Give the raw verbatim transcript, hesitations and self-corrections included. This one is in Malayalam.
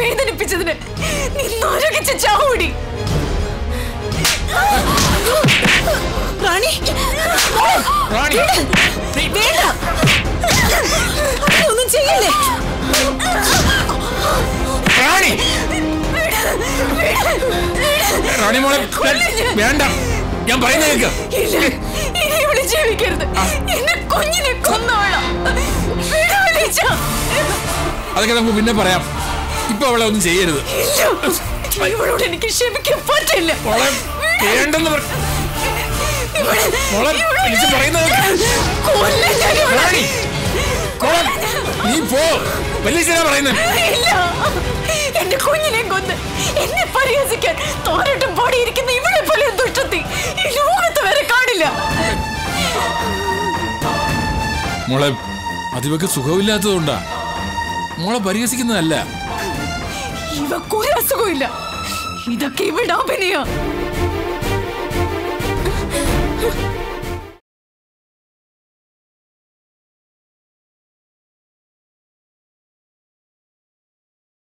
വേദനിപ്പിച്ചതിന് നീ നരകിച്ച ചാവൂടി. റാണി വേണ്ട, ഒന്നും ചെയ്യല്ലേ. റാണി മോളെ വേണ്ട, ഞാൻ പറയുന്ന ഇനി ഇവിടെ ജീവിക്കരുത്. എന്നെ കുഞ്ഞിനെ കൊന്നോളാം. അതൊക്കെ നമുക്ക് പിന്നെ പറയാം. ഇപ്പൊ അവളെ ഒന്നും ചെയ്യരുത്. ഇവളോട് എനിക്ക് ക്ഷമിക്കാൻ പറ്റില്ല. വേണ്ടെന്ന് നീ പോ. വലിയ പറയുന്നത് എന്റെ കുഞ്ഞിനെ കൊന്ന് എന്നെ പരിഹസിക്കാൻ തോരട്ടും പൊടിയിരിക്കുന്ന ഇവിടെ പോലെ ദുഷ്ടത്തി ഈ ലോകത്ത് വരെ കാണില്ല. മോളെ അതിവക്ക് സുഖമില്ലാത്തതുകൊണ്ടാ മോളെ പരിഹസിക്കുന്നതല്ല. ഇവക്കൊരു അസുഖമില്ല. ഇതൊക്കെ ഇവിടെ അഭിനയ.